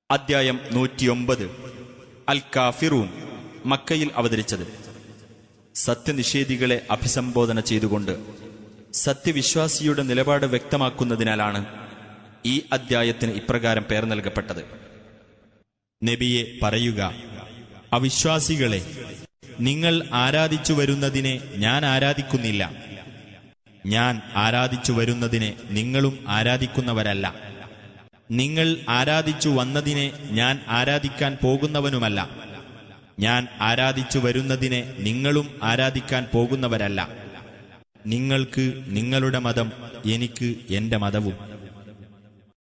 അദ്ധ്യായം 109 അൽ കാഫിറൂൻ. മക്കയിൽ അവതരിച്ചത്. സത്യനിഷേധികളെ അഭിസംബോധന ചെയ്തുകൊണ്ട് സത്യവിശ്വാസിയുടെ നിലപാട് വ്യക്തമാക്കുന്നതിനാലാണ് ഈ അദ്ധ്യായത്തിന് ഇപ്രകാരം പേർ നൽകപ്പെട്ടത്. നബിയെ പറയുക, അവിശ്വാസികളെ, നിങ്ങൾ ആരാധിച്ചു വരുന്നതിനെ ഞാൻ ആരാധിക്കുന്നില്ല, ഞാൻ ആരാധിച്ചു വരുന്നതിനെ നിങ്ങളും ആരാധിക്കുന്നവരല്ല, നിങ്ങൾ ആരാധിച്ചു വന്നതിനെ ഞാൻ ആരാധിക്കാൻ പോകുന്നവനുമല്ല, ഞാൻ ആരാധിച്ചു വരുന്നതിനെ നിങ്ങളും ആരാധിക്കാൻ പോകുന്നവരല്ല. നിങ്ങൾക്ക് നിങ്ങളുടെ മതം, എനിക്ക് എന്റെ മതവും.